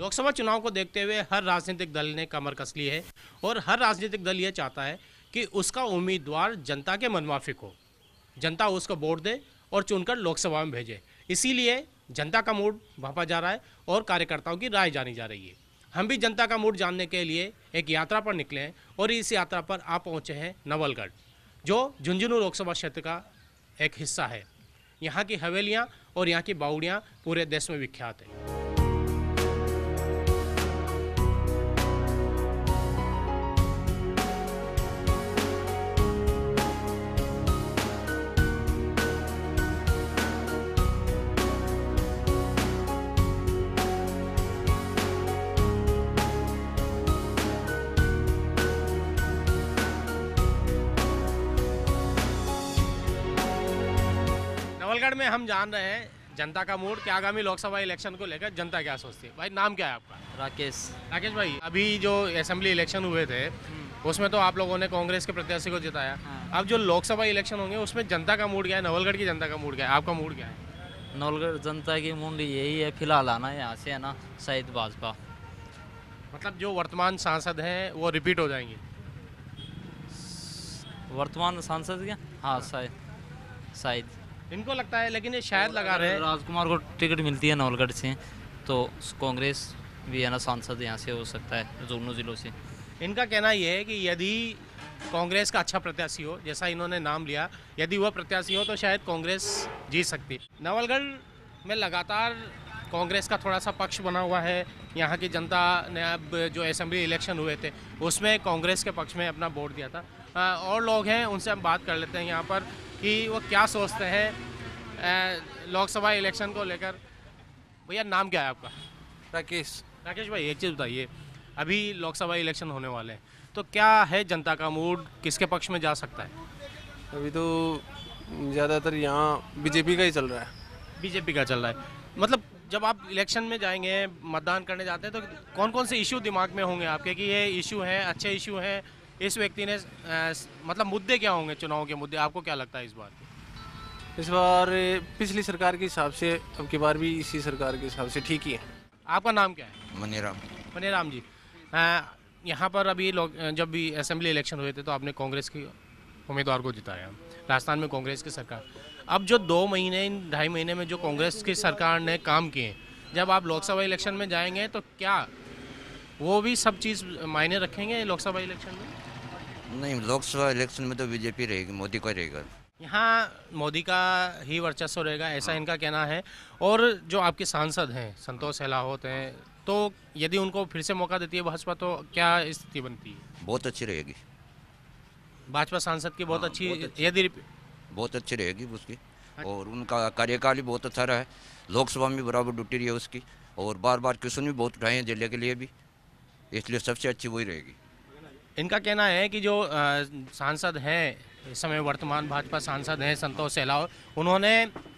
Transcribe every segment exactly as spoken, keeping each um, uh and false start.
लोकसभा चुनाव को देखते हुए हर राजनीतिक दल ने कमर कस ली है और हर राजनीतिक दल ये चाहता है कि उसका उम्मीदवार जनता के मनमाफिक हो, जनता उसको वोट दे और चुनकर लोकसभा में भेजे। इसीलिए जनता का मूड भांपा जा रहा है और कार्यकर्ताओं की राय जानी जा रही है। हम भी जनता का मूड जानने के लिए एक यात्रा पर निकले हैं और इस यात्रा पर आप पहुंचे हैं नवलगढ़, जो झुंझुनू लोकसभा क्षेत्र का एक हिस्सा है। यहाँ की हवेलियाँ और यहाँ की बावड़ियाँ पूरे देश में विख्यात है। नवलगढ़ में हम जान रहे हैं जनता का मूड कि आगामी लोकसभा इलेक्शन को लेकर जनता क्या सोचती है। भाई नाम क्या है आपका? राकेश। राकेश भाई, अभी जो असेंबली इलेक्शन हुए थे उसमें तो आप लोगों ने कांग्रेस के प्रत्याशी को जिताया। हाँ। अब जो लोकसभा इलेक्शन होंगे उसमें जनता का मूड क्या है? नवलगढ़ की जनता का मूड क्या है? आपका मूड क्या है? नवलगढ़ जनता की मूड यही है फिलहाल आना यहाँ से है ना, शायद भाजपा। मतलब जो वर्तमान सांसद हैं वो रिपीट हो जाएंगे? वर्तमान सांसद क्या? हाँ शायद शायद इनको लगता है, लेकिन ये शायद लगा रहे हैं राजकुमार को टिकट मिलती है नवलगढ़ से तो कांग्रेस भी है ना सांसद यहाँ से हो सकता है दोनों जिलों से। इनका कहना यह है कि यदि कांग्रेस का अच्छा प्रत्याशी हो, जैसा इन्होंने नाम लिया, यदि वह प्रत्याशी हो तो शायद कांग्रेस जीत सकती है। नवलगढ़ में लगातार कांग्रेस का थोड़ा सा पक्ष बना हुआ है। यहाँ की जनता ने अब जो असेंबली इलेक्शन हुए थे उसमें कांग्रेस के पक्ष में अपना वोट दिया था। आ, और लोग हैं, उनसे हम बात कर लेते हैं यहाँ पर कि वो क्या सोचते हैं लोकसभा इलेक्शन को लेकर। भैया नाम क्या है आपका? राकेश। राकेश भाई, एक चीज़ बताइए, अभी लोकसभा इलेक्शन होने वाले हैं तो क्या है जनता का मूड, किसके पक्ष में जा सकता है? अभी तो ज़्यादातर यहाँ बीजेपी का ही चल रहा है। बीजेपी का चल रहा है। मतलब जब आप इलेक्शन में जाएंगे, मतदान करने जाते हैं, तो कौन कौन से इशू दिमाग में होंगे आपके कि ये इशू हैं, अच्छे इशू हैं, इस व्यक्ति ने आ, मतलब मुद्दे क्या होंगे चुनाव के मुद्दे? आपको क्या लगता है इस बार? इस बार पिछली सरकार के हिसाब से अब की बार भी इसी सरकार के हिसाब से ठीक ही है। आपका नाम क्या है? मनीराम। मनीराम जी, आ, यहाँ पर अभी लोग जब भी असेंबली इलेक्शन हुए थे तो आपने कांग्रेस की उम्मीदवार को जिताया, राजस्थान में कांग्रेस की सरकार। अब जो दो महीने इन ढाई महीने में जो कांग्रेस की सरकार ने काम किए, जब आप लोकसभा इलेक्शन में जाएंगे तो क्या वो भी सब चीज़ मायने रखेंगे लोकसभा इलेक्शन में? नहीं, लोकसभा इलेक्शन में तो बीजेपी रहेगी, मोदी का रहेगा। यहाँ मोदी का ही वर्चस्व रहेगा, ऐसा इनका कहना है। और जो आपके सांसद हैं संतोष सहलावत हैं, तो यदि उनको फिर से मौका देती है भाजपा तो क्या स्थिति बनती है? बहुत अच्छी रहेगी भाजपा सांसद की बहुत हाँ, अच्छी, बहुत अच्छी। यदि बहुत अच्छी रहेगी उसकी, और उनका कार्यकाल भी बहुत अच्छा रहा है। लोकसभा में बराबर ड्यूटी रही है उसकी, और बार बार क्वेश्चन भी बहुत उठाए हैं जिले के लिए भी, इसलिए सबसे अच्छी वही रहेगी। इनका कहना है कि जो आ, सांसद हैं इस समय वर्तमान भाजपा सांसद हैं संतोष सहलावत, उन्होंने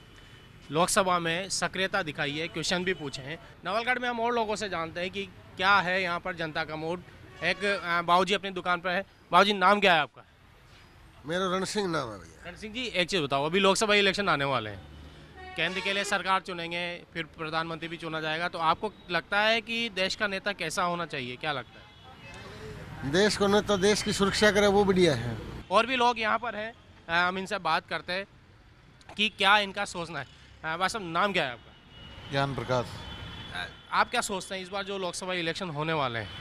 लोकसभा में सक्रियता दिखाई है, क्वेश्चन भी पूछे हैं। नवलगढ़ में हम और लोगों से जानते हैं कि क्या है यहाँ पर जनता का मूड। एक बाबूजी अपनी दुकान पर है। बाबूजी नाम क्या है आपका? मेरा रण सिंह नाम है भैया। रण सिंह जी, एक चीज़ बताओ, अभी लोकसभा इलेक्शन आने वाले हैं, केंद्र के लिए सरकार चुनेंगे, फिर प्रधानमंत्री भी चुना जाएगा, तो आपको लगता है कि देश का नेता कैसा होना चाहिए? क्या लगता है? देश को नेता देश की सुरक्षा करे वो बढ़िया है। और भी लोग यहाँ पर हैं, हम इनसे बात करते हैं कि क्या इनका सोचना है। बस अब नाम क्या है आपका? ज्ञान प्रकाश। आप क्या सोचते हैं इस बार जो लोकसभा इलेक्शन होने वाले हैं?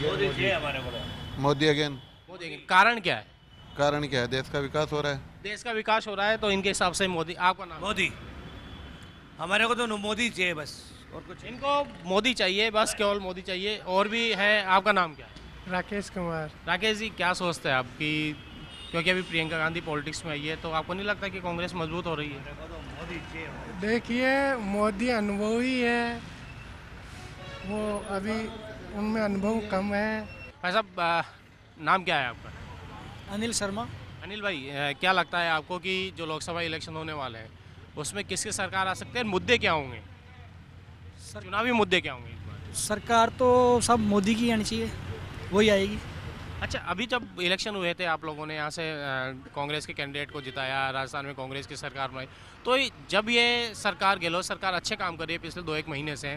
मोदी अगेन। मोदी के कारण क्या है? कारण क्या है? देश का विकास हो रहा है। देश का विकास हो रहा है तो इनके हिसाब से मोदी। आपका नाम? मोदी। हमारे को तो मोदी चाहिए बस, और कुछ इनको मोदी चाहिए, बस केवल मोदी चाहिए। और भी है। आपका नाम क्या है? राकेश कुमार। राकेश जी, क्या सोचते हैं आप कि क्योंकि अभी प्रियंका गांधी पॉलिटिक्स में आई है तो आपको नहीं लगता कि कांग्रेस मजबूत हो रही है? देखिए, मोदी अनुभवी है, वो अभी उनमें अनुभव कम है। भाई साहब, नाम क्या है आपका? अनिल शर्मा। अनिल भाई, क्या लगता है आपको कि जो लोकसभा इलेक्शन होने वाले हैं उसमें किसकी सरकार आ सकती है, मुद्दे क्या होंगे, चुनावी मुद्दे क्या होंगे इस बार? सरकार तो सब मोदी की आनी चाहिए, वही आएगी। अच्छा, अभी जब इलेक्शन हुए थे आप लोगों ने यहाँ से कांग्रेस के कैंडिडेट को जिताया, राजस्थान में कांग्रेस की सरकार बनाई, तो जब ये सरकार गहलोत सरकार अच्छे काम कर रही है पिछले दो एक महीने से,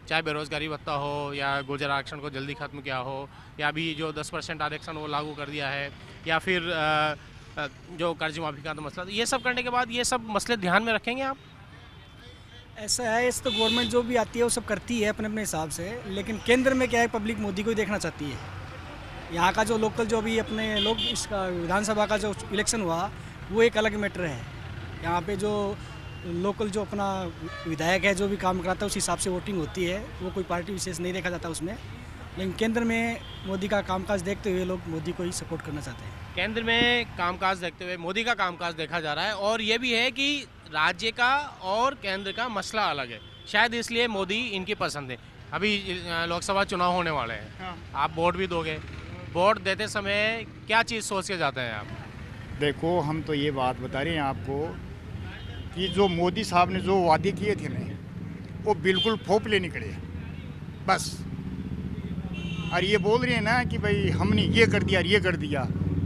चाहे बेरोजगारी भत्ता हो या गुर्जर आरक्षण को जल्दी खत्म किया हो, या अभी जो दस परसेंट आरक्षण वो लागू कर दिया है, या फिर अ, अ, जो कर्ज माफी का तो मसला, ये सब करने के बाद ये सब मसले ध्यान में रखेंगे आप? ऐसा है, इस तो गवर्नमेंट जो भी आती है वो सब करती है अपने अपने हिसाब से, लेकिन केंद्र में क्या है, पब्लिक मोदी को ही देखना चाहती है। यहाँ का जो लोकल जो भी अपने लोग इसका विधानसभा का जो इलेक्शन हुआ वो एक अलग मैटर है। यहाँ पे जो लोकल जो अपना विधायक है जो भी काम कराता है उस हिसाब से वोटिंग होती है, वो कोई पार्टी विशेष नहीं देखा जाता उसमें। लेकिन केंद्र में मोदी का कामकाज देखते हुए लोग मोदी को ही सपोर्ट करना चाहते हैं। केंद्र में कामकाज देखते हुए मोदी का कामकाज देखा जा रहा है, और ये भी है कि राज्य का और केंद्र का मसला अलग है, शायद इसलिए मोदी इनकी पसंद है। अभी अ, लोकसभा चुनाव होने वाले हैं, हाँ। आप वोट भी दोगे, वोट देते समय क्या चीज़ सोच के जाते हैं आप? देखो, हम तो ये बात बता रहे हैं आपको कि जो मोदी साहब ने जो वादे किए थे ना, वो बिल्कुल फोपले निकले बस। और ये बोल रहे हैं ना कि भाई हमने ये कर दिया ये कर दिया,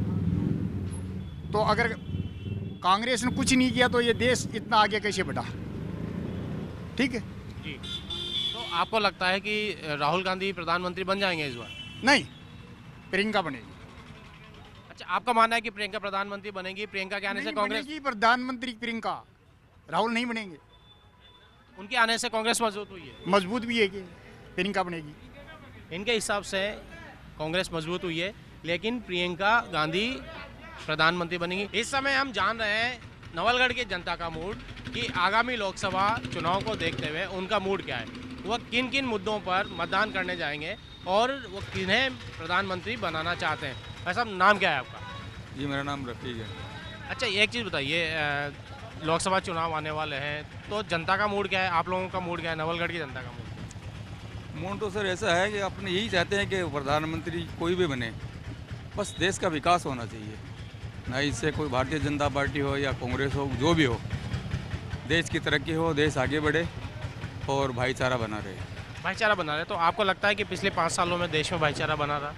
तो अगर कांग्रेस ने कुछ नहीं किया तो ये देश इतना आगे कैसे बढ़ा? ठीक है जी। तो आपको लगता है कि राहुल गांधी प्रधानमंत्री बन जाएंगे इस बार? नहीं, प्रियंका बनेगी। अच्छा, आपका मानना है कि प्रियंका प्रधानमंत्री बनेगी, प्रियंका के आने से नहीं कांग्रेस, बनेगी प्रधानमंत्री प्रियंका, राहुल नहीं बनेंगे। उनके आने से कांग्रेस मजबूत हुई है? मजबूत भी है कि प्रियंका बनेगी। इनके हिसाब से कांग्रेस मजबूत हुई है, लेकिन प्रियंका गांधी प्रधानमंत्री बनेंगी। इस समय हम जान रहे हैं नवलगढ़ की जनता का मूड, कि आगामी लोकसभा चुनाव को देखते हुए उनका मूड क्या है, वह किन किन मुद्दों पर मतदान करने जाएंगे और वो किन्हें प्रधानमंत्री बनाना चाहते हैं। भाई साहब, नाम क्या है आपका? जी, मेरा नाम रफ़ीक है। अच्छा, एक चीज़ बताइए, अ, लोकसभा चुनाव आने वाले हैं, तो जनता का मूड क्या है, आप लोगों का मूड क्या है, नवलगढ़ की जनता का मूड? मूड तो सर ऐसा है कि अपने यही चाहते हैं कि प्रधानमंत्री कोई भी बने, बस देश का विकास होना चाहिए, ना इससे कोई भारतीय जनता पार्टी हो या कांग्रेस हो, जो भी हो, देश की तरक्की हो, देश आगे बढ़े और भाईचारा बना रहे। भाईचारा बना रहे, तो आपको लगता है कि पिछले पाँच सालों में देश में भाईचारा बना रहा?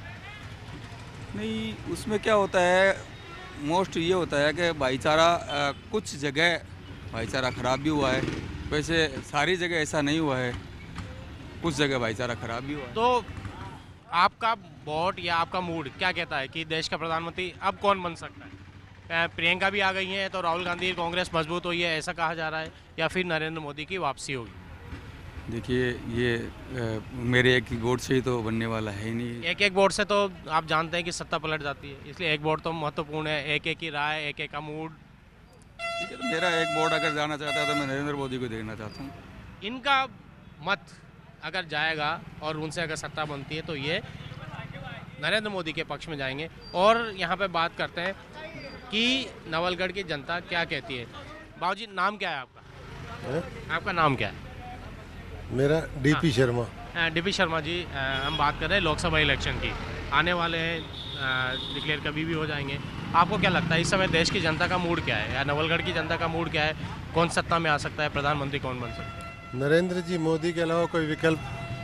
नहीं, उसमें क्या होता है, मोस्ट ये होता है कि भाईचारा अ, कुछ जगह भाईचारा ख़राब भी हुआ है, वैसे सारी जगह ऐसा नहीं हुआ है, कुछ जगह भाईचारा ख़राब भी हुआ है। तो आपका वोट या आपका मूड क्या कहता है कि देश का प्रधानमंत्री अब कौन बन सकता है? अ, प्रियंका भी आ गई हैं, तो राहुल गांधी कांग्रेस मजबूत हुई है ऐसा कहा जा रहा है, या फिर नरेंद्र मोदी की वापसी होगी? देखिए, ये अ, मेरे एक ही वोट से ही तो बनने वाला है ही नहीं। एक एक वोट से तो आप जानते हैं कि सत्ता पलट जाती है, इसलिए एक वोट तो महत्वपूर्ण है, एक एक की राय, एक एक का मूड। ठीक है, तो मेरा एक वोट अगर जाना चाहता है तो मैं नरेंद्र मोदी को देखना चाहता हूँ। इनका मत अगर जाएगा और उनसे अगर सत्ता बनती है तो ये नरेंद्र मोदी के पक्ष में जाएंगे। और यहाँ पे बात करते हैं कि नवलगढ़ की जनता क्या कहती है। बाबूजी, नाम क्या है आपका? है? आपका नाम क्या है? मेरा डीपी शर्मा। डीपी शर्मा जी, अ, हम बात कर रहे हैं लोकसभा इलेक्शन की, आने वाले हैं, डिक्लेयर कभी भी हो जाएंगे। आपको क्या लगता है इस समय देश की जनता का मूड क्या है, या नवलगढ़ की जनता का मूड क्या है? कौन सत्ता में आ सकता है, प्रधानमंत्री कौन बन सकता है? नरेंद्र जी मोदी के अलावा कोई विकल्प?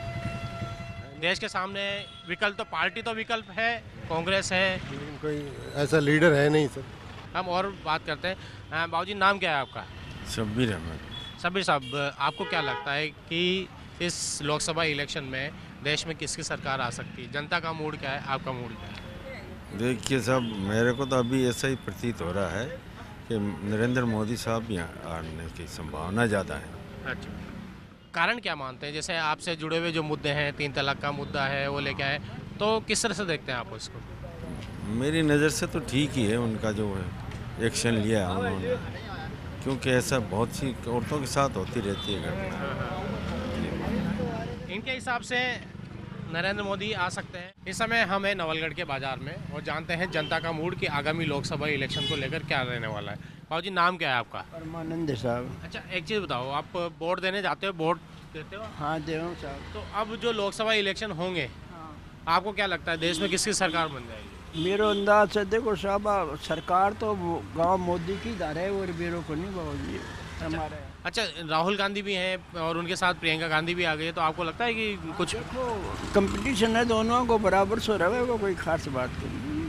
देश के सामने विकल्प तो, पार्टी तो विकल्प है, कांग्रेस है, लेकिन कोई ऐसा लीडर है नहीं सर। हम और बात करते हैं। अ, बाबूजी, नाम क्या है आपका? शब्बीर अहमद। सबीर साहब, आपको क्या लगता है कि इस लोकसभा इलेक्शन में देश में किसकी सरकार आ सकती है? जनता का मूड क्या है, आपका मूड क्या है? देखिए साहब, मेरे को तो अभी ऐसा ही प्रतीत हो रहा है कि नरेंद्र मोदी साहब भी आने की संभावना ज़्यादा है। अच्छा, कारण क्या मानते हैं? जैसे आपसे जुड़े हुए जो मुद्दे हैं, तीन तलाक का मुद्दा है, वो लेके आए, तो किस तरह से देखते हैं आप उसको? मेरी नज़र से तो ठीक ही है उनका जो एक्शन लिया है उन्होंने, क्योंकि ऐसा बहुत सी औरतों के साथ होती रहती है घटना। इनके हिसाब से नरेंद्र मोदी आ सकते हैं। इस समय हम हैं नवलगढ़ के बाजार में और जानते हैं जनता का मूड कि आगामी लोकसभा इलेक्शन को लेकर क्या रहने वाला है। बाबूजी, नाम क्या है आपका? परमानंद साहब। अच्छा, एक चीज़ बताओ, आप वोट देने जाते हो, वोट देते हो? हाँ, दे हूँ साहब। तो अब जो लोकसभा इलेक्शन होंगे, हाँ। आपको क्या लगता है देश में किसकी सरकार बन जाएगी? मेरे अंदाज से देखो साहब, सरकार तो गांव मोदी की इधर है और बेरों को नहीं बाबूजी हमारे। अच्छा, राहुल गांधी भी हैं और उनके साथ प्रियंका गांधी भी आ गई है, तो आपको लगता है कि कुछ कंपटीशन है, दोनों को बराबर सो रहा है, कोई खास बात नहीं।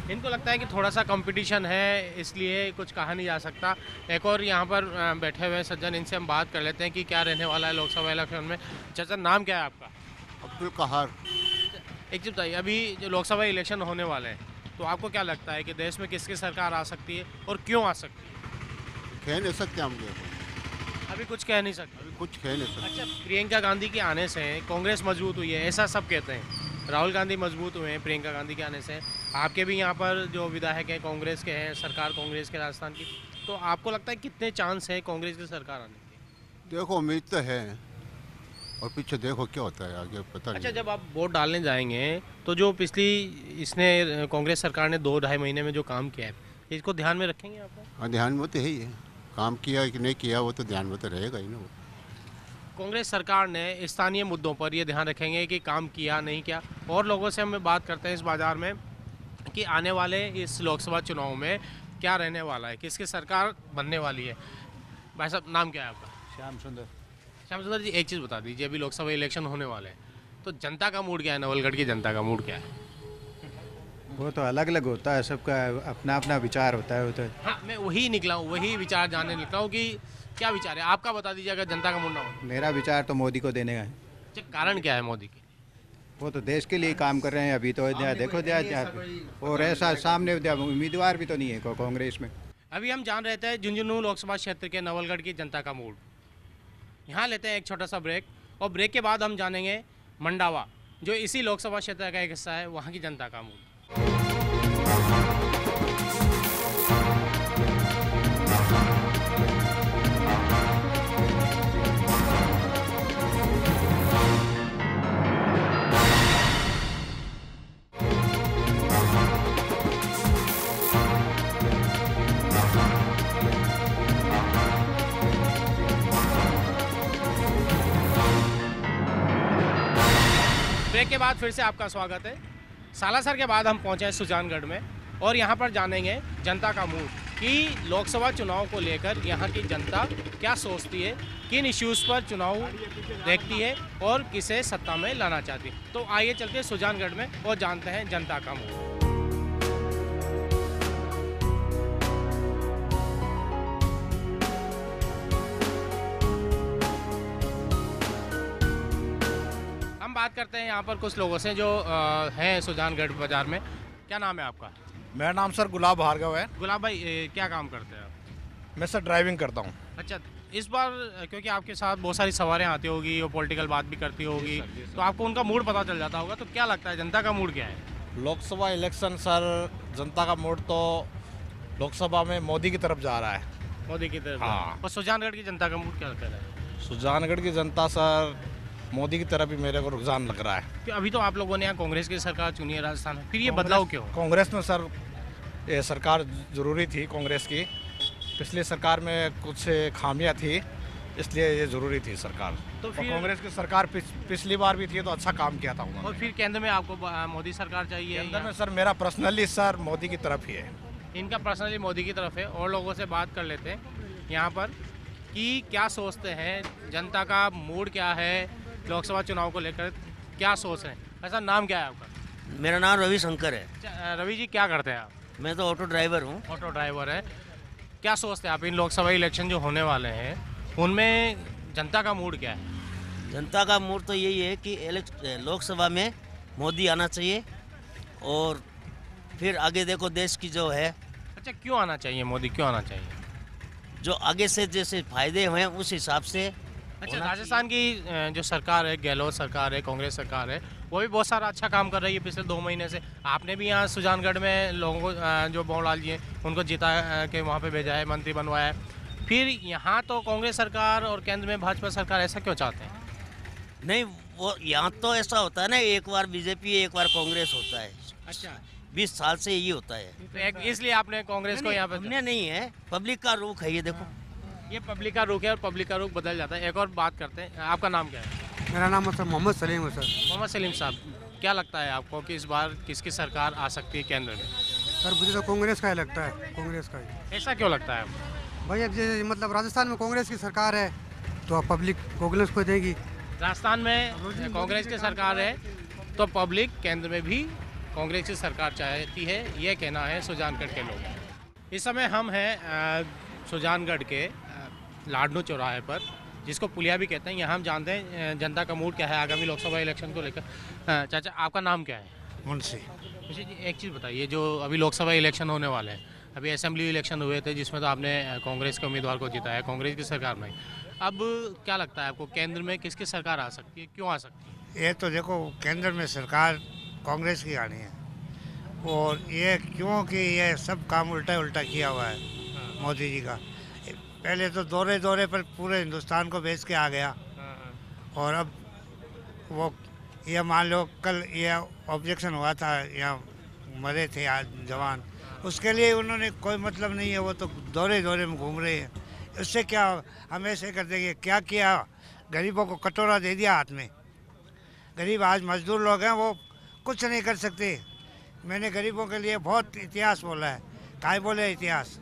इनको लगता है कि थोड़ा सा कंपटीशन है, इसलिए कुछ कहा नहीं जा सकता। एक और यहाँ पर अ, बैठे हुए सज्जन, इनसे हम बात कर लेते हैं कि क्या रहने वाला है लोकसभा इलेक्शन में। चाचा, नाम क्या है आपका? अब्दुल कहार। एक चीज़ बताइए, अभी जो लोकसभा इलेक्शन होने वाले हैं, तो आपको क्या लगता है कि देश में किसकी सरकार आ सकती है और क्यों आ सकती है? कह नहीं सकते हम ये अभी कुछ कह नहीं सकते। अभी कुछ कह नहीं सकते। अच्छा, प्रियंका गांधी के आने से कांग्रेस मजबूत हुई है, ऐसा सब कहते हैं। राहुल गांधी मजबूत हुए हैं प्रियंका गांधी के आने से। आपके भी यहाँ पर जो विधायक हैं कांग्रेस के हैं, सरकार कांग्रेस के राजस्थान की, तो आपको लगता है कितने चांस है कांग्रेस की सरकार आने के? देखो, उम्मीद तो है, और पीछे देखो क्या होता है आगे, पता अच्छा, नहीं। जब आप वोट डालने जाएंगे तो जो पिछली इसने कांग्रेस सरकार ने दो ढाई महीने में जो काम किया है, इसको ध्यान में रखेंगे आप? हाँ, ध्यान में तो है ही है, काम किया कि नहीं किया वो तो ध्यान में तो रहेगा ही ना। वो कांग्रेस सरकार ने स्थानीय मुद्दों पर ये ध्यान रखेंगे कि काम किया नहीं किया। और लोगों से हम बात करते हैं इस बाज़ार में कि आने वाले इस लोकसभा चुनाव में क्या रहने वाला है, किसकी सरकार बनने वाली है। भाई साहब, नाम क्या है आपका? श्याम सुंदर। श्याम सुंदर जी, एक चीज़ बता दीजिए, अभी लोकसभा इलेक्शन होने वाले हैं, तो जनता का मूड क्या है? नवलगढ़ की जनता का मूड क्या है? वो तो अलग अलग होता है, सबका अपना अपना विचार होता है। वो तो हाँ, मैं वही निकला हूँ, वही विचार जानने निकला हूँ कि क्या विचार है आपका, बता दीजिए अगर जनता का मूड ना हो। मेरा विचार तो मोदी को देने का है। अच्छा, कारण क्या है मोदी के? वो तो देश के लिए काम कर रहे हैं अभी तो। देखो दिया और ऐसा सामने उम्मीदवार भी तो नहीं है कांग्रेस में। अभी हम जान रहे थे झुंझुनू लोकसभा क्षेत्र के नवलगढ़ की जनता का मूड। यहाँ लेते हैं एक छोटा सा ब्रेक, और ब्रेक के बाद हम जानेंगे मंडावा, जो इसी लोकसभा क्षेत्र का एक हिस्सा है, वहाँ की जनता का मूड। ब्रेक के बाद फिर से आपका स्वागत है। सालासर के बाद हम पहुंचे हैं सुजानगढ़ में, और यहां पर जानेंगे जनता का मूड कि लोकसभा चुनाव को लेकर यहां की जनता क्या सोचती है, किन इश्यूज़ पर चुनाव देखती है और किसे सत्ता में लाना चाहती है। तो आइए चलते हैं सुजानगढ़ में और जानते हैं जनता का मूड। हम बात करते हैं यहाँ पर कुछ लोगों से जो अ, हैं सुजानगढ़ बाजार में। क्या नाम है आपका? मेरा नाम सर गुलाब भार्गव है। गुलाब भाई, ए, क्या काम करते हैं आप? मैं सर ड्राइविंग करता हूँ। अच्छा, इस बार क्योंकि आपके साथ बहुत सारी सवारियाँ आती होगी और पॉलिटिकल बात भी करती होगी, तो आपको उनका मूड पता चल जाता होगा, तो क्या लगता है जनता का मूड क्या है? लोकसभा इलेक्शन सर, जनता का मूड तो लोकसभा में मोदी की तरफ जा रहा है। मोदी की तरफ? हाँ। और सुजानगढ़ की जनता का मूड क्या कह रहा है? सुजानगढ़ की जनता सर मोदी की तरफ ही मेरे को रुझान लग रहा है। कि अभी तो आप लोगों ने यहाँ कांग्रेस की सरकार चुनी है राजस्थान में, फिर ये बदलाव क्यों? कांग्रेस में सर ये सरकार ज़रूरी थी कांग्रेस की। पिछली सरकार में कुछ खामियां थी, इसलिए ये ज़रूरी थी सरकार। तो फिर फिर कांग्रेस की सरकार पिछ, पिछली बार भी थी तो अच्छा काम किया था उन्होंने। और फिर केंद्र में आपको ब- मोदी सरकार चाहिए? केंद्र में सर मेरा पर्सनली सर मोदी की तरफ ही है। इनका पर्सनली मोदी की तरफ है। और लोगों से बात कर लेते हैं यहाँ पर कि क्या सोचते हैं, जनता का मूड क्या है, लोकसभा चुनाव को लेकर क्या सोच रहे हैं। ऐसा नाम क्या है आपका? मेरा नाम रवि शंकर है। अच्छा, रवि जी क्या करते हैं आप? मैं तो ऑटो ड्राइवर हूँ। ऑटो ड्राइवर है। क्या सोचते हैं आप इन लोकसभा इलेक्शन जो होने वाले हैं, उनमें जनता का मूड क्या है? जनता का मूड तो यही है कि इलेक्श- लोकसभा में मोदी आना चाहिए, और फिर आगे देखो देश की जो है। अच्छा, क्यों आना चाहिए मोदी, क्यों आना चाहिए? जो आगे से जैसे फायदे हुए उस हिसाब से। अच्छा, राजस्थान की अ, जो सरकार है, गहलोत सरकार है, कांग्रेस सरकार है, वो भी बहुत सारा अच्छा काम कर रही है पिछले दो महीने से। आपने भी यहाँ सुजानगढ़ में लोगों को अ, जो बौड़लाल जी हैं उनको जिता अ, के वहाँ पे भेजा है, मंत्री बनवाया है। फिर यहाँ तो कांग्रेस सरकार और केंद्र में भाजपा सरकार, ऐसा क्यों चाहते हैं? नहीं, वो यहाँ तो ऐसा होता है ना, एक बार बीजेपी एक बार कांग्रेस होता है। अच्छा, बीस साल से यही होता है। तो एक इसलिए आपने कांग्रेस को यहाँ पे? हमने नहीं है, पब्लिक का रुख है ये। देखो ये पब्लिक का रुख है और पब्लिक का रुख बदल जाता है। एक और बात करते हैं, आपका नाम क्या है? मेरा नाम सर मोहम्मद सलीम है। सर मोहम्मद सलीम साहब, क्या लगता है आपको कि इस बार किसकी सरकार आ सकती है केंद्र में? सर मुझे तो कांग्रेस का ही लगता है, कांग्रेस का ही। ऐसा क्यों लगता है आपको? भाई अब जैसे मतलब राजस्थान में कांग्रेस की सरकार है तो अब पब्लिक कांग्रेस को देगी। राजस्थान में कांग्रेस की सरकार है तो पब्लिक केंद्र में भी कांग्रेस की सरकार चाहती है, ये कहना है सुजानगढ़ के लोग। इस समय हम हैं अ, सुजानगढ़ के अ, लाडनू चौराहे पर, जिसको पुलिया भी कहते हैं। यहाँ हम जानते हैं अ, जनता का मूड क्या है आगामी लोकसभा इलेक्शन को लेकर। अ, चाचा, आपका नाम क्या है? मुंशी। मुझे जी एक चीज़ बताइए, जो अभी लोकसभा इलेक्शन होने वाले हैं, अभी असेंबली इलेक्शन हुए थे जिसमें तो आपने कांग्रेस के उम्मीदवार को जिताया, कांग्रेस की सरकार में। अब क्या लगता है आपको, केंद्र में किसकी सरकार आ सकती है, क्यों आ सकती है? ये तो देखो, केंद्र में सरकार कांग्रेस की आनी है, और ये क्योंकि ये सब काम उल्टा उल्टा किया हुआ है मोदी जी का। पहले तो दौरे दौरे पर पूरे हिंदुस्तान को बेच के आ गया, और अब वो ये मान लो कल ये ऑब्जेक्शन हुआ था, यहाँ मरे थे आज जवान, उसके लिए उन्होंने कोई मतलब नहीं है, वो तो दौरे दौरे में घूम रहे हैं। उससे क्या हम ऐसे कर देंगे? क्या किया, गरीबों को कटोरा दे दिया हाथ में। गरीब आज मजदूर लोग हैं, वो कुछ नहीं कर सकते। मैंने गरीबों के लिए बहुत इतिहास बोला है। काहे बोले इतिहास?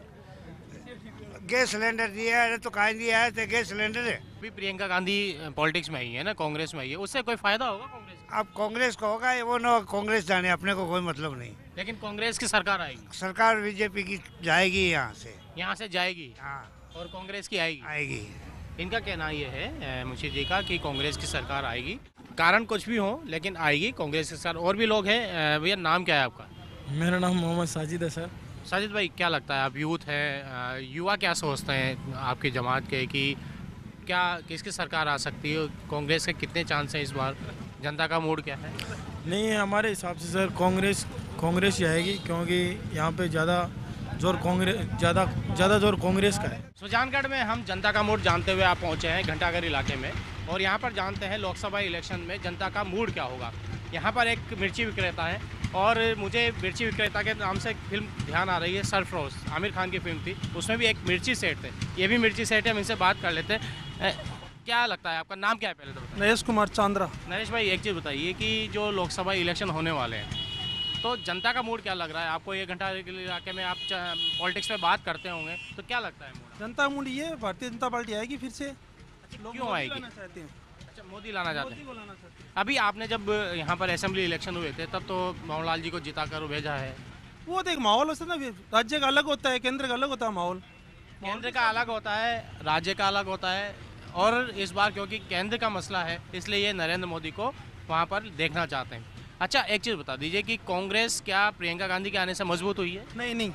गैस सिलेंडर दिया है तो काहे दिया है, तो गैस सिलेंडर है। अभी प्रियंका गांधी पॉलिटिक्स में आई है ना, कांग्रेस में आई है, उससे कोई फायदा होगा कांग्रेस? अब कांग्रेस को होगा, वो ना कांग्रेस जाने, अपने को कोई मतलब नहीं। लेकिन कांग्रेस की सरकार आएगी, सरकार बीजेपी की जाएगी यहाँ से, यहाँ से जाएगी, हाँ, और कांग्रेस की आएगी आएगी। इनका कहना ये है मुंशी जी का कि कांग्रेस की सरकार आएगी, कारण कुछ भी हो लेकिन आएगी कांग्रेस की सरकार। और भी लोग हैं। भैया, नाम क्या है आपका? मेरा नाम मोहम्मद साजिद है सर। साजिद भाई, क्या लगता है, आप यूथ हैं, युवा क्या सोचते हैं आपकी जमात के कि क्या किसकी सरकार आ सकती है, कांग्रेस के कितने चांस हैं इस बार, जनता का मूड क्या है? नहीं, हमारे हिसाब से सर कांग्रेस कांग्रेस ही आएगी, क्योंकि यहाँ पे ज़्यादा जोर कांग्रेस ज़्यादा ज़्यादा जोर कांग्रेस का है। सुजानगढ़ में हम जनता का मूड जानते हुए आप पहुँचे हैं घंटाघर इलाके में, और यहाँ पर जानते हैं लोकसभा इलेक्शन में जनता का मूड क्या होगा। यहाँ पर एक मिर्ची विक्रेता है, और मुझे मिर्ची विक्रेता के नाम से एक फिल्म ध्यान आ रही है, सरफरोश, आमिर खान की फिल्म थी, उसमें भी एक मिर्ची सेठ थे, ये भी मिर्ची सेठ है। हम इनसे बात कर लेते हैं। क्या लगता है, आपका नाम क्या है पहले तो बताइए? नरेश कुमार चांद्रा। नरेश भाई, एक चीज़ बताइए कि जो लोकसभा इलेक्शन होने वाले हैं, तो जनता का मूड क्या लग रहा है आपको? ये घंटा इलाके में आप पॉलिटिक्स पे बात करते होंगे, तो क्या लगता है मूड? जनता मूड ये भारतीय जनता पार्टी आएगी फिर से। लोग क्यों आएगी? चाहते हैं। अच्छा, मोदी लाना चाहते हैं। अभी आपने जब यहाँ पर असेंबली इलेक्शन हुए थे, तब तो मोहनलाल जी को जिता कर भेजा है। वो तो एक माहौल होता है ना, राज्य का अलग होता है, केंद्र का अलग होता है माहौल। केंद्र का अलग होता है, राज्य का अलग होता है, और इस बार क्योंकि केंद्र का मसला है, इसलिए ये नरेंद्र मोदी को वहाँ पर देखना चाहते हैं। अच्छा, एक चीज़ बता दीजिए कि कांग्रेस क्या प्रियंका गांधी के आने से मजबूत हुई है? नहीं नहीं,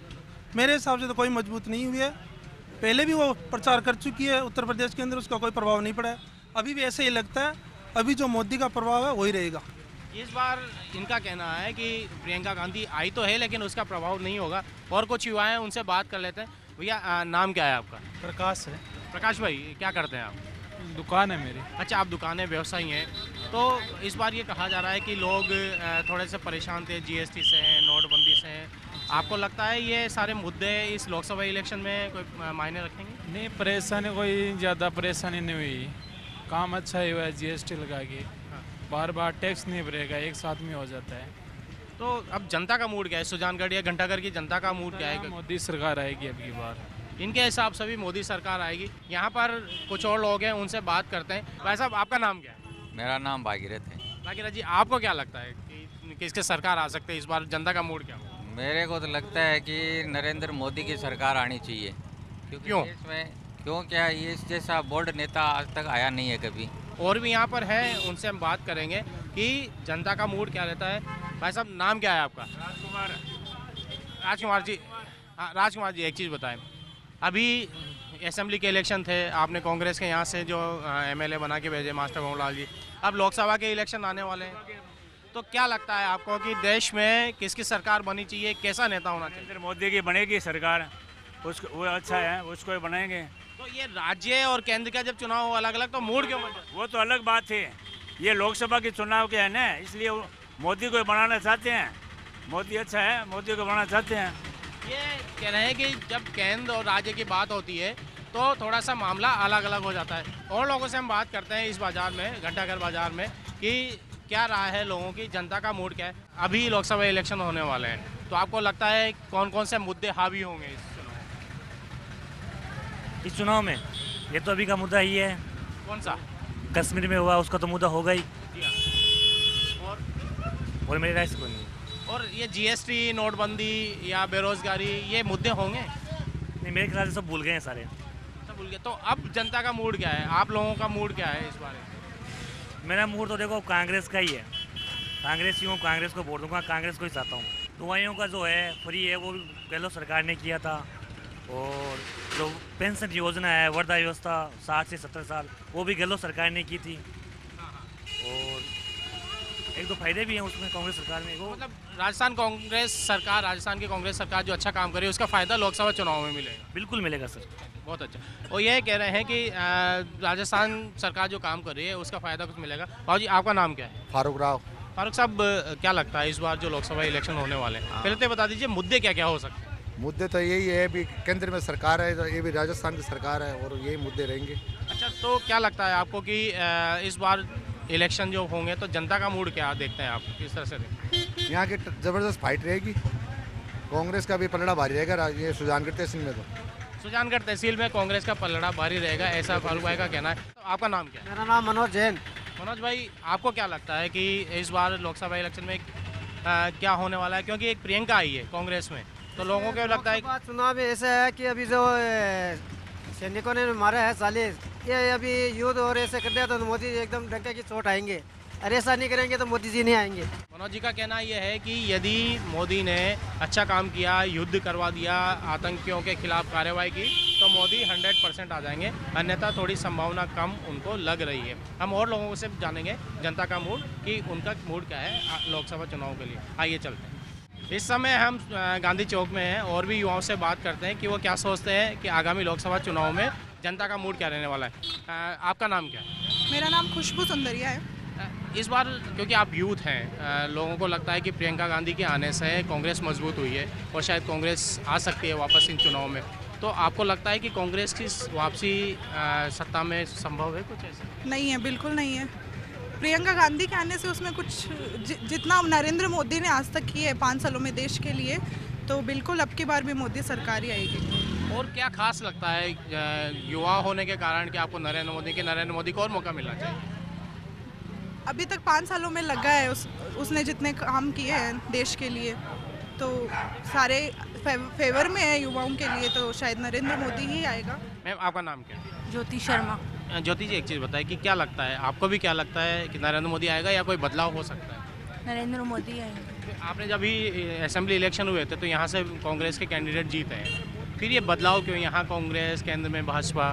मेरे हिसाब से तो कोई मजबूत नहीं हुई है। पहले भी वो प्रचार कर चुकी है उत्तर प्रदेश के अंदर, उसका कोई प्रभाव नहीं पड़ा है। अभी भी ऐसे ही लगता है, अभी जो मोदी का प्रभाव है वही रहेगा। इस बार इनका कहना है कि प्रियंका गांधी आई तो है लेकिन उसका प्रभाव नहीं होगा। और कुछ युवा हैं, उनसे बात कर लेते हैं। भैया, नाम क्या है आपका? प्रकाश है। प्रकाश भाई, क्या करते हैं आप? दुकान है मेरी। अच्छा, आप दुकान है, व्यवसायी हैं। तो इस बार ये कहा जा रहा है कि लोग थोड़े से परेशान थे, जीएसटी से हैं, नोटबंदी से हैं। आपको लगता है ये सारे मुद्दे इस लोकसभा इलेक्शन में कोई मायने रखेंगे? नहीं, परेशानी कोई ज़्यादा परेशानी नहीं हुई, काम अच्छा ही हुआ है। जीएसटी लगा के बार बार टैक्स नहीं भरेगा, एक साथ में हो जाता है। तो अब जनता का मूड क्या है? सुजानगढ़ या घंटाघर की जनता का मूड क्या है? मोदी सरकार आएगी अब की बार। इनके हिसाब से भी मोदी सरकार आएगी। यहाँ पर कुछ और लोग हैं, उनसे बात करते हैं। भाई साहब, आपका नाम क्या है? मेरा नाम भागीरथ है। भागीरथ जी, आपको क्या लगता है कि किसके सरकार आ सकते हैं इस बार, जनता का मूड क्या होगा? मेरे को तो लगता है कि नरेंद्र मोदी की सरकार आनी चाहिए। क्योंकि क्यों? इसमें क्यों क्या, ये इस जैसा बोल्ड नेता आज तक आया नहीं है कभी। और भी यहाँ पर है, उनसे हम बात करेंगे कि जनता का मूड क्या रहता है। भाई साहब, नाम क्या है आपका? राजकुमार। राजकुमार जी, हाँ राजकुमार जी, एक चीज़ बताएं, अभी असेंबली के इलेक्शन थे, आपने कांग्रेस के यहाँ से जो एमएलए बना के भेजे मास्टर मोहनलाल जी, अब लोकसभा के इलेक्शन आने वाले हैं, तो क्या लगता है आपको कि देश में किसकी सरकार बनी चाहिए, कैसा नेता होना चाहिए? नरेंद्र मोदी की बनेगी सरकार, उसको वो अच्छा है, उसको ही बनाएंगे। तो ये राज्य और केंद्र का जब चुनाव हो अलग अलग, तो मूड क्यों? वो तो अलग बात है, ये लोकसभा के चुनाव के है ना, इसलिए मोदी को बनाना चाहते हैं। मोदी अच्छा है, मोदी को बनाना चाहते हैं। ये कह रहे हैं कि जब केंद्र और राज्य की बात होती है तो थोड़ा सा मामला अलग अलग हो जाता है। और लोगों से हम बात करते हैं इस बाज़ार में, घंटाघर बाज़ार में, कि क्या राय है लोगों की, जनता का मूड क्या है। अभी लोकसभा इलेक्शन होने वाले हैं, तो आपको लगता है कौन कौन से मुद्दे हावी होंगे इस चुनाव इस चुनाव में? ये तो अभी का मुद्दा ही है। कौन सा? कश्मीर में हुआ, उसका तो मुद्दा होगा ही। और और मेरी राय से कोई नहीं। और ये जीएसटी, नोटबंदी या बेरोजगारी, ये मुद्दे होंगे? नहीं, मेरे ख्याल से सब भूल गए हैं सारे। सब भूल गए। तो अब जनता का मूड क्या है, आप लोगों का मूड क्या है इस बारे में? मेरा मूड तो देखो कांग्रेस का ही है। कांग्रेस हूँ, कांग्रेस को वोट दूंगा, कांग्रेस को ही चाहता हूँ। दवाइयों का जो है फ्री है वो गहलोत सरकार ने किया था, और जो पेंशन योजना है, वृद्धा व्यवस्था साठ से सत्तर साल, वो भी गहलोत सरकार ने की थी। और एक दो फायदे भी हैं उसमें कांग्रेस सरकार में। वो मतलब राजस्थान कांग्रेस सरकार, राजस्थान की कांग्रेस सरकार जो अच्छा काम कर रही है उसका फ़ायदा लोकसभा चुनाव में मिलेगा? बिल्कुल मिलेगा सर। बहुत अच्छा। और ये कह रहे हैं कि राजस्थान सरकार जो काम कर रही है उसका फ़ायदा कुछ मिलेगा। बाबू जी, आपका नाम क्या है? फारूक राव। फारूक साहब, क्या लगता है इस बार जो लोकसभा इलेक्शन होने वाले हैं, पहले तो बता दीजिए मुद्दे क्या क्या हो सकते हैं? मुद्दे तो यही है, भी केंद्र में सरकार है, तो ये भी राजस्थान की सरकार है, और यही मुद्दे रहेंगे। अच्छा, तो क्या लगता है आपको कि इस बार इलेक्शन जो होंगे तो जनता का मूड क्या देखते हैं आप, किस तरह से देखते हैं? यहाँ की ज़बरदस्त फाइट रहेगी, कांग्रेस का भी पलड़ा भारी रहेगा ये सुजानगढ़ तहसील में। तो सुजानगढ़ तहसील में कांग्रेस का पलड़ा भारी रहेगा, ऐसा फारूक भाई का कहना है। तो आपका नाम क्या है? मेरा नाम मनोज जैन। मनोज भाई, आपको क्या लगता है कि इस बार लोकसभा इलेक्शन में आ, क्या होने वाला है? क्योंकि एक प्रियंका आई है कांग्रेस में, तो लोगों को लगता है कि चुनाव में ऐसा है कि अभी जो सैनिकों ने मारा है चालीस, ये अभी युद्ध और ऐसे कर दिया तो मोदी जी एकदम डंके की चोट आएंगे, और ऐसा नहीं करेंगे तो मोदी जी नहीं आएंगे। मनोज जी का कहना यह है कि यदि मोदी ने अच्छा काम किया, युद्ध करवा दिया, आतंकियों के खिलाफ कार्रवाई की, तो मोदी हंड्रेड परसेंट आ जाएंगे, अन्यथा थोड़ी संभावना कम उनको लग रही है। हम और लोगों से जानेंगे जनता का मूड, कि उनका मूड क्या है लोकसभा चुनाव के लिए। आइए चलते हैं। इस समय हम गांधी चौक में हैं और भी युवाओं से बात करते हैं कि वो क्या सोचते हैं कि आगामी लोकसभा चुनाव में जनता का मूड क्या रहने वाला है। आपका नाम क्या है? मेरा नाम खुशबू सुंदरिया है। इस बार क्योंकि आप यूथ हैं, लोगों को लगता है कि प्रियंका गांधी के आने से कांग्रेस मजबूत हुई है और शायद कांग्रेस आ सकती है वापस इन चुनाव में, तो आपको लगता है कि कांग्रेस की वापसी सत्ता में संभव है? कुछ ऐसा नहीं है, बिल्कुल नहीं है। प्रियंका गांधी के आने से उसमें कुछ जि, जितना नरेंद्र मोदी ने आज तक किए पाँच सालों में देश के लिए, तो बिल्कुल अब की बार भी मोदी सरकार ही आएगी। और क्या खास लगता है युवा होने के कारण कि आपको नरेंद्र मोदी के नरेंद्र मोदी को और मौका मिलना चाहिए? अभी तक पाँच सालों में लगा है उस, उसने जितने काम किए हैं देश के लिए, तो सारे फे, फेवर में है युवाओं के लिए, तो शायद नरेंद्र मोदी ही आएगा। मैम, आपका नाम क्या है? ज्योति शर्मा। ज्योति जी, एक चीज़ बताइए कि क्या लगता है आपको, भी क्या लगता है कि नरेंद्र मोदी आएगा या कोई बदलाव हो सकता है? नरेंद्र मोदी आएंगे। आपने जब भी असेंबली इलेक्शन हुए थे तो यहाँ से कांग्रेस के कैंडिडेट जीते हैं, फिर ये बदलाव क्यों? यहाँ कांग्रेस, केंद्र में भाजपा।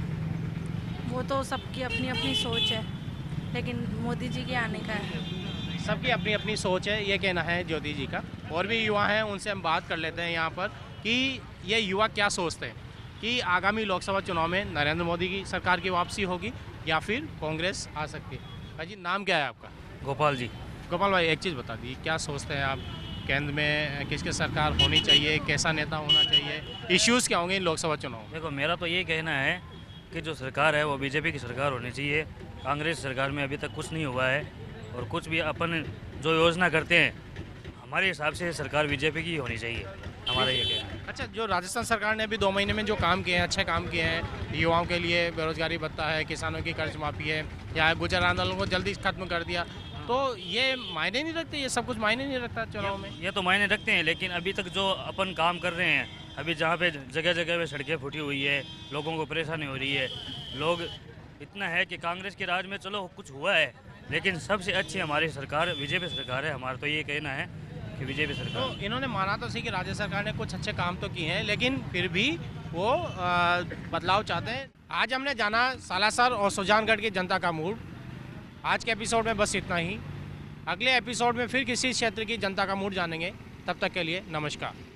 वो तो सबकी अपनी अपनी सोच है, लेकिन मोदी जी के आने का है। सबकी अपनी अपनी सोच है, ये कहना है ज्योति जी का। और भी युवा हैं, उनसे हम बात कर लेते हैं यहाँ पर कि ये युवा क्या सोचते हैं कि आगामी लोकसभा चुनाव में नरेंद्र मोदी की सरकार की वापसी होगी या फिर कांग्रेस आ सकती है। भाई जी, नाम क्या है आपका? गोपाल जी। गोपाल भाई, एक चीज़ बता दी, क्या सोचते हैं आप, केंद्र में किसकी सरकार होनी चाहिए, कैसा नेता होना चाहिए, इश्यूज़ क्या होंगे इन लोकसभा चुनाव? देखो, मेरा तो ये कहना है कि जो सरकार है वो बीजेपी की सरकार होनी चाहिए। कांग्रेस सरकार में अभी तक कुछ नहीं हुआ है, और कुछ भी अपन जो योजना करते हैं हमारे हिसाब से सरकार बीजेपी की होनी चाहिए, हमारा ये कहना है। अच्छा, जो राजस्थान सरकार ने अभी दो महीने में जो काम किए हैं, अच्छे काम किए हैं, युवाओं के लिए बेरोजगारी भत्ता है, किसानों की कर्ज माफी है, या गुजर आंदोलन को जल्दी खत्म कर दिया, तो ये मायने नहीं रखते? ये सब कुछ मायने नहीं रखता चुनाव में? ये तो मायने रखते हैं, लेकिन अभी तक जो अपन काम कर रहे हैं, अभी जहाँ पे जगह जगह पे सड़कें फूटी हुई है, लोगों को परेशानी हो रही है, लोग इतना है कि कांग्रेस के राज में चलो कुछ हुआ है, लेकिन सबसे अच्छी हमारी सरकार बीजेपी सरकार है। हमारा तो ये कहना है कि बीजेपी सरकार। तो इन्होंने माना तो सही कि राज्य सरकार ने कुछ अच्छे काम तो किए हैं, लेकिन फिर भी वो आ, बदलाव चाहते हैं। आज हमने जाना सालासर और सुजानगढ़ की जनता का मूड। आज के एपिसोड में बस इतना ही। अगले एपिसोड में फिर किसी क्षेत्र की जनता का मूड जानेंगे। तब तक के लिए नमस्कार।